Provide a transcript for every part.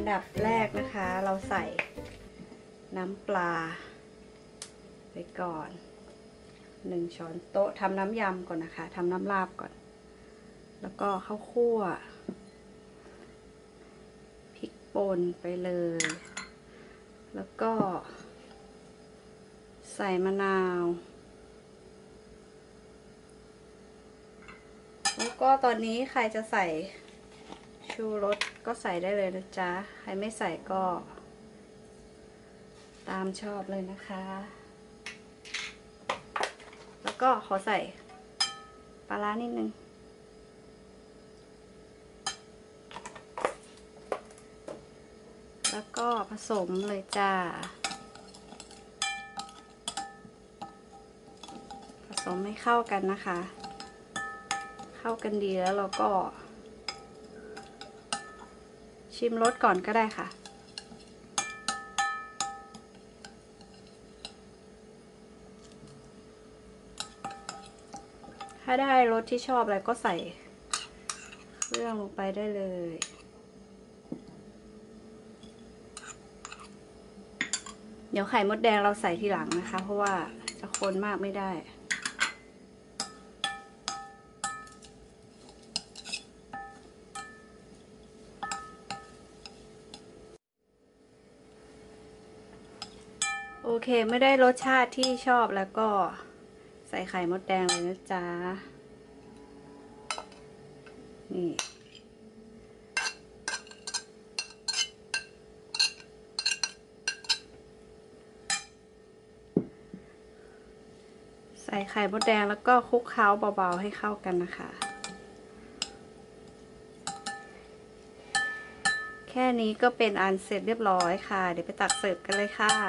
ดับแรกนะคะเราใส่น้ำปลาไปก่อน1 ช้อนโต๊ะทำน้ำยำก่อนนะคะทำน้ำลาบก่อนแล้วก็ข้าวคั่วพริกป่นไปเลยแล้วก็ใส่มะนาวแล้วก็ตอนนี้ใครจะใส่ชูรสก็ใส่ได้เลยนะจ๊ะใครไม่ใส่ก็ตามชอบเลยนะคะแล้วก็ขอใส่ปลาร้านิดนึงแล้วก็ผสมเลยจ้าผสมให้เข้ากันนะคะเข้ากันดีแล้วเราก็ชิมรสก่อนก็ได้ค่ะถ้าได้รสที่ชอบอะไรก็ใส่เครื่องลงไปได้เลยเดี๋ยวไข่มดแดงเราใส่ทีหลังนะคะเพราะว่าจะคนมากไม่ได้โอเคไม่ได้รสชาติที่ชอบแล้วก็ใส่ไข่มดแดงเลยนะจ๊ะนี่ใส่ไข่มดแดงแล้วก็คลุกเคล้าเบาๆให้เข้ากันนะคะแค่นี้ก็เป็นอันเสร็จเรียบร้อยค่ะเดี๋ยวไปตักเสิร์ฟกันเลยค่ะ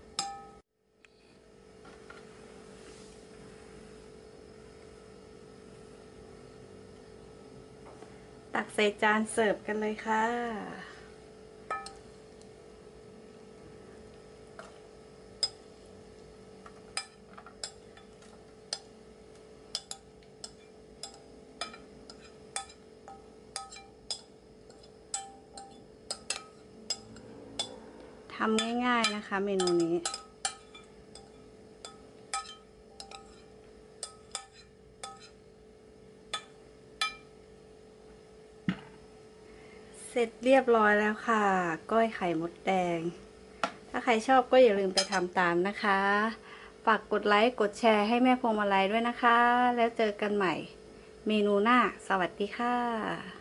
ตักใส่จานเสิร์ฟกันเลยค่ะทำง่ายๆนะคะเมนูนี้เสร็จเรียบร้อยแล้วค่ะก้อยไข่มดแดงถ้าใครชอบก็อย่าลืมไปทำตามนะคะฝากกดไลค์กดแชร์ให้แม่พวงมาลัยด้วยนะคะแล้วเจอกันใหม่เมนูหน้าสวัสดีค่ะ